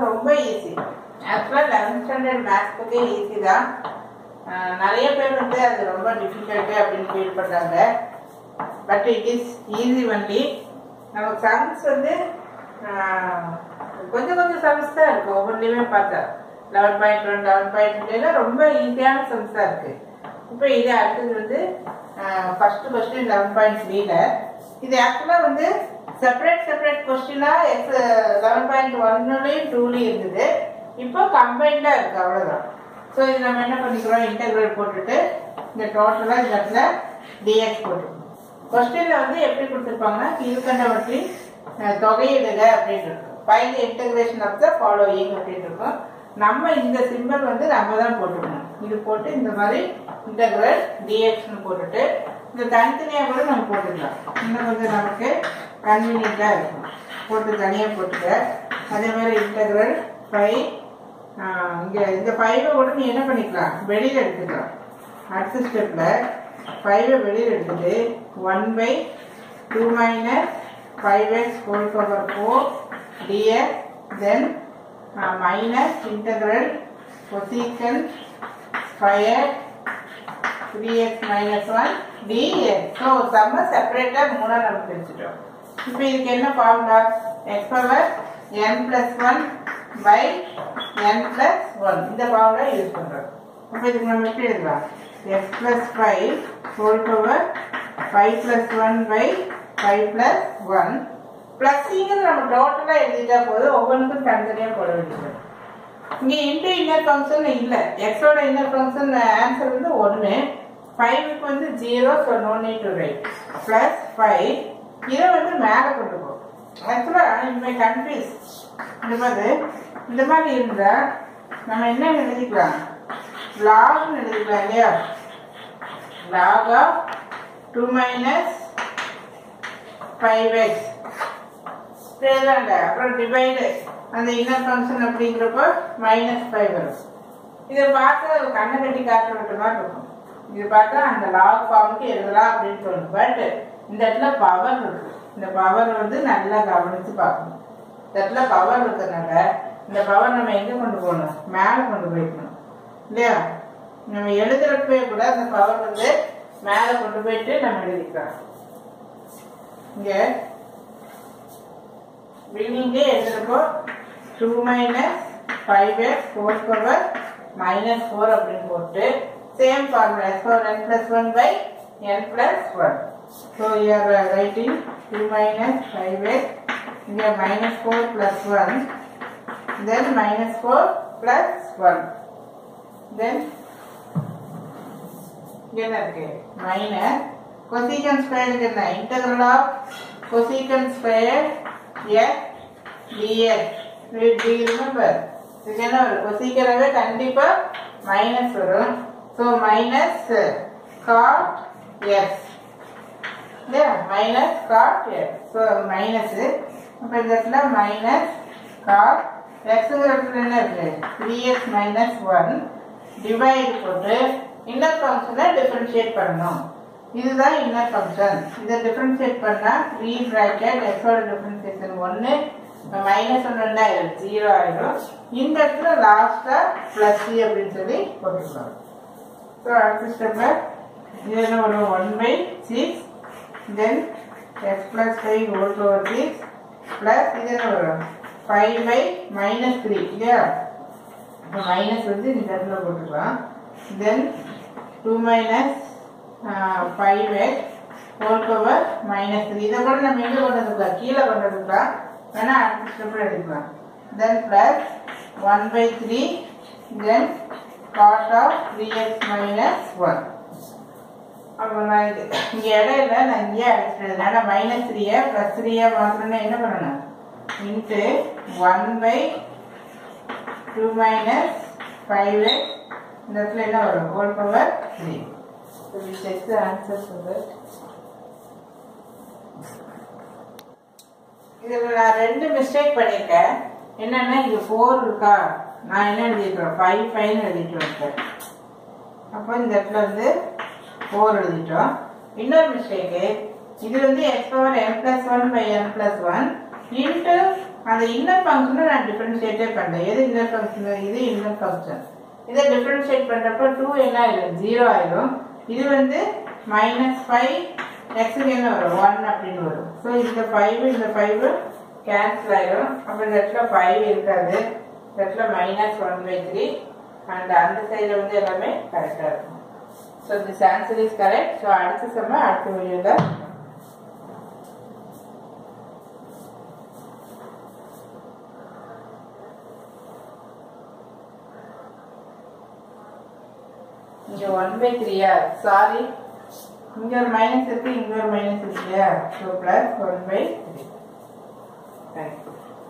ரொம்ப ஈஸி. ஆக்சுவலாக 11th standard maths பற்றி ஈஸி தான். நிறைய பேர் வந்து அது ரொம்ப டிஃபிகல்ட்டு அப்படின்னு ஃபீல் பண்ணுறாங்க. But it is easy only. நமக்கு சம்ஸ் வந்து கொஞ்சம் கொஞ்சம் சம்ஸ் தான் இருக்குது. ஒவ்வொன்றிலையுமே பார்த்தா 11.1 11.2 ரொம்ப ஈஸியான சம்ஸ் தான் இருக்குது. இப்போ இது அடுத்தது வந்து ஃபஸ்ட்டு கொஸ்டின் 11.3ல இது ஆக்சுவலாக வந்து செப்பரேட் கொஸ்டினாக 11.1லையும் 2லையும் இருந்தது. இப்போ கம்பைண்டாக இருக்குது, அவ்வளோதான். ஸோ இது நம்ம என்ன பண்ணிக்கிறோம், இன்டெக்ரல் போட்டுட்டு இந்த டோட்டலாக இந்த இடத்துல டிஎக்ஸ் போட்டுருக்கோம். கொஸ்டினில் வந்து எப்படி கொடுத்துருப்பாங்கன்னா கீழ்கண்டவற்றின் தொகையிடுக அப்படின்னு இருக்கும். Find the integration of the following அப்படின்னு இருக்கும். நம்ம இந்த சிம்பிள் வந்து நம்ம தான் போட்டுக்கணும். இது போட்டு இந்த மாதிரி இன்டெகிரல் டிஎக்ஸ்னு போட்டுட்டு இந்த தனித்தனியாக கூட நம்ம போட்டுக்கலாம். இன்னும் கொஞ்சம் நமக்கு கன்வீனியண்ட்டாக இருக்கும். போட்டு தனியாக போட்டுக்க. அதே மாதிரி இன்டெகிரல் 5 இங்கே இந்த 5 கூட நீ என்ன பண்ணிக்கலாம், வெளியில் எடுத்துக்கலாம். அடுத்த ஸ்டெப்பில் 5 வெளியில் எடுத்துட்டு 1/2 - 5x whole power 4 dx then minus integral cosecant square 3x - 1 dx. So சம்ம செப்பரேட்டாக மூணாக நம்ம பிரிச்சுட்டோம். இப்போ இதுக்கு என்ன formula, x power n+1 by n+1 இந்த ஃபார்முலா யூஸ் பண்ணுறோம். இப்போ இதுக்கு நம்ம எப்படி எழுதலாம், x + 5 whole power 5+1 by 5+1 +ங்கிறது நம்ம டோட்டலாக எழுதிட்டா போதும். ஒவ்வொன்றுக்கும் தனித்தனியாக போட வேண்டியது. இங்கே இன்ட்டு இன்னர் ஃபங்க்ஷன் இல்லை. எக்ஸோட இன்னர் ஃபங்க்ஷன் ஆன்சர் வந்து 1, 5க்கு வந்து 0, so no need to write. +5 இதை வந்து மேலே கொண்டு போகும். ஆக்சுவலாக இனிமேல் கன்ஃபியூஸ் இந்த மாதிரி இருந்தால் நம்ம என்ன எழுதிக்கலாம், லாக்னு எழுதிக்கலாம் இல்லையா. log of 2 - 5x எழுதாங்க. அப்புறம் டிவைடு அந்த இன்னர் ஃபங்க்ஷன் அப்படிங்கிறப்போ -5 வரும். இதை பார்த்தா கண்ணை கட்டி காட்ட விட்ட மாதிரி இருக்கும். இது பார்த்தா அந்த லாக் ஃபார்முக்கு எழுதலாம் அப்படின்னு தோணும். பட் இந்த இடத்துல பவர் இருக்கு. இந்த பவர் வந்து நல்லா கவனித்து பார்க்கணும். இந்த இடத்துல பவர் இருக்கிறதுனால இந்த பவர் நம்ம எங்கே கொண்டு போகணும், மேலே கொண்டு போய்க்கணும் இல்லையா. நம்ம எழுதுறப்பே கூட அந்த பவர் வந்து மேலே கொண்டு போயிட்டு நம்ம எழுதிக்கலாம். இங்கே பிகினிங்கே எழுதுறப்போ 2 - 5x whole power -4 அப்படின்னு போட்டு same formula x power n+1 by n+1. So you are writing 2 - 5x இங்கே -4 + 1 then -4 + 1 then என்ன இருக்கு மைனஸ் cosecant ஸ்கொயருக்கு என்ன, integral of cosecant square x dx. Do you remember? இதுக்கு என்ன வரும், cosecant கண்டிப்பா மைனஸ் வரும். ஸோ மைனஸ் cot x இல்லையா, minus cot x. So minus அப்போ இந்த இடத்துல மைனஸ் cot xங்கிற இடத்துல என்ன இருக்கு 3x - 1 டிவைடு போட்டு இன்னர் ஃபங்க்ஷனை டிஃபரன்ஷியேட் பண்ணணும். இதுதான் இன்னர் ஃபங்க்ஷன். இதை டிஃபரன்ஷியேட் பண்ணால் 3 பிராக்கெட் எக்ஸோட டிஃபரன்ஷியேஷன் 1 -1 ஆயிடும், 0 ஆயிடும். இந்த இடத்துல லாஸ்ட்டாக +c அப்படின்னு சொல்லி போட்டுக்கலாம். ஸோ அடுத்த ஸ்டெப்பில் இது என்ன வரும், 1/6 then x + 5 whole power 6 plus இது என்ன வரும் 5/-3 இல்லையா. இப்போ மைனஸ் வந்து இந்த இடத்துல போட்டுக்கலாம். தென் 2 - 5x whole power -3 இதை கூட நம்ம எங்கே கொண்டு வந்துக்கலாம், கீழே கொண்டு வந்துக்கலாம். வேணா அடுத்த ஸ்டெப்பில் எடுக்கலாம். Then plus 1/3 then cot of 3x - 1. அப்போ நான் இது இங்கே இடையில நான் இங்கேயே அடிச்சிட்டேன். ஆனால் -3 +3 மாத்திரம்னா என்ன பண்ணணும், இன்ட்டு 1/2 - 5x இந்த இடத்துல என்ன வரும் whole power 3. So we check the answer for that. இதில் நான் 2 மிஸ்டேக் பண்ணியிருக்கேன். என்னன்னா இங்கே 4 இருக்கா, நான் என்ன எழுதிக்கிறேன் 5 எழுதிட்டு வந்துட்டேன். அப்போ இந்த இடத்துல வந்து 4 எழுதிட்டோம். இன்னொரு மிஸ்டேக்கு, இது வந்து x power n+1 by n+1 into அந்த இன்னர் ஃபங்க்ஷனை நான் டிஃபரன்ஷியேட்டே பண்ணுறேன். எது இன்னர் ஃபங்க்ஷன்? இது இன்னர் ஃபங்க்ஷன். இதை டிஃபரன்ஷியேட் பண்ணுறப்ப 2 என்ன ஆயிடும்? 0 ஆயிடும். இது வந்து -5 நெக்ஸ்ட் என்ன வரும்? 1 அப்படின்னு வரும். ஸோ இந்த 5 கேன்சல் ஆயிடும். அப்போ இந்த இடத்துல 5 இருக்காது. இந்த இடத்துல -1/3 அண்ட் அந்த சைடில் வந்து எல்லாமே கரெக்டாக இருக்கும். So this answer is correct. So அடுத்த செம்ம அடுத்த வீடியோவில் இங்க 1/3 சாரி, இங்க ஒரு மைனஸ் இருக்கு, இங்க ஒரு மைனஸ் இருக்கு இல்லையா? ஸோ +1/3. தேங்க்யூ.